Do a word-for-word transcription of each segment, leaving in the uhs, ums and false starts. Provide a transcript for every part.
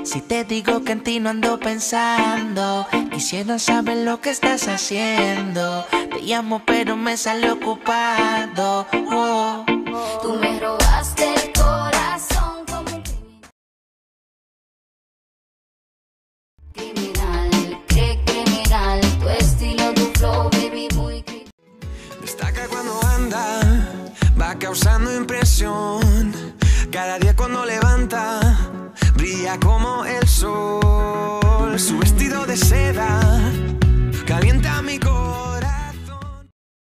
Si te digo que en ti no ando pensando, quisiera saber lo que estás haciendo. Te llamo pero me sale ocupado. Oh. Tú me robaste el corazón como un criminal. Criminal, qué criminal. Tu estilo, tu flow, baby, muy criminal. Destaca cuando anda, va causando impresión. Cada día cuando levanta, brilla como el sol. Su vestido de seda calienta mi corazón.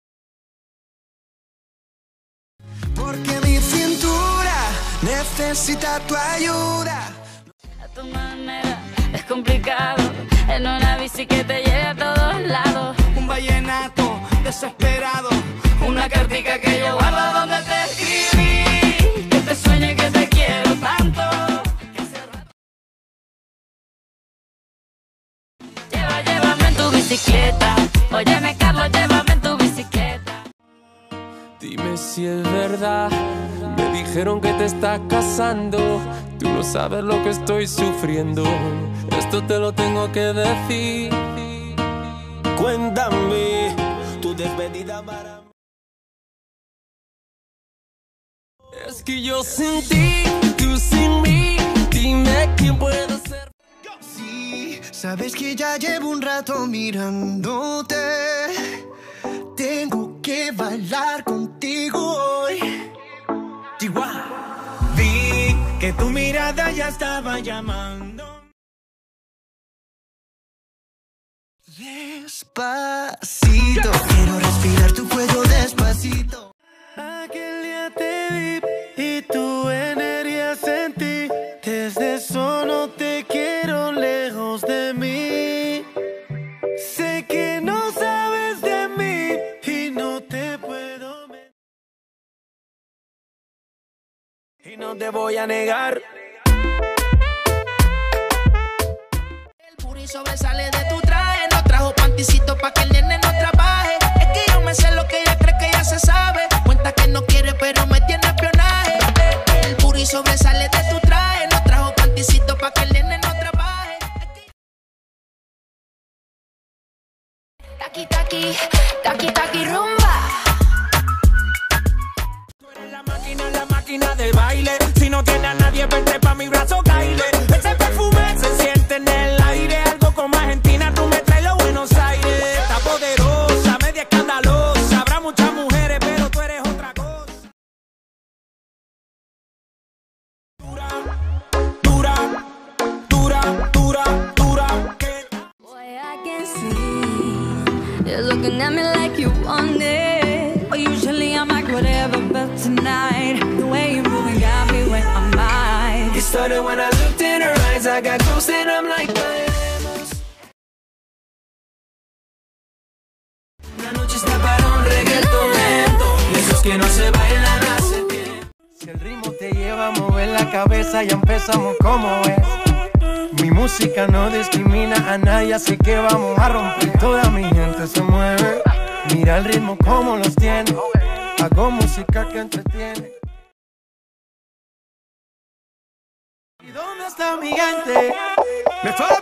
Porque mi cintura necesita tu ayuda. A tu manera es complicado. En una bici que te lleve a todos lados. Un vallenato desesperado. Una cartica que yo guardo donde te escribí. Que te sueñe que te quiero tanto. Que hace rato... Lleva, llévame en tu bicicleta. Óyeme, Carlos, llévame en tu bicicleta. Dime si es verdad, me dijeron que te estás casando. Tú no sabes lo que estoy sufriendo. Esto te lo tengo que decir. Cuéntame tu despedida para mí. Es que yo sin ti, tú sin mí. Dime quién puede ser. Sí, sabes que ya llevo un rato mirándote. Tengo que bailar contigo hoy. Chihuahua. Vi que tu mirada ya estaba llamando. Despacito, quiero respirar tu cuello despacito. Aquel día te vi y tu energía sentí. Desde eso no te quiero lejos de mí. Sé que no sabes de mí y no te puedo mentir. Y no te voy a negar. El booty sobresale de tu traje. No trajo panticito pa' que el nene no trabaje. Es que yo me sé lo que ella cree que ya se sabe. Cuenta que no quiere pero me tiene espionaje. El booty sobresale de tu traje. No trajo panticito pa' que el nene no trabaje. Taqui, taqui, taqui, taqui, rumba. Tú eres la máquina, la máquina del baile. Si no tiene a nadie, vente pa' mi brazo, caile. Ese perfume se siente en el aire. Algo como Argentina, tú me traes los Buenos Aires. Está poderosa, media escandalosa. Habrá muchas mujeres, pero tú eres otra cosa. Dura, dura, dura, dura, dura. Boy, I can see you're looking at me like you want it. Well, usually I'm like whatever, but tonight the way you moving got me where I'm at. It started when I looked in her eyes. I got close and I'm like, bailemos. La noche está para un reggaetón lento. De esos que no se bailan hace tiempo. Si el ritmo te lleva a mover la cabeza, ya empezamos como es. Mi música no discrimina a nadie, así que vamos a romper. Toda mi gente se mueve. Mira el ritmo como los tiene. Hago música que entretiene. ¿Y dónde está mi gente? Me fue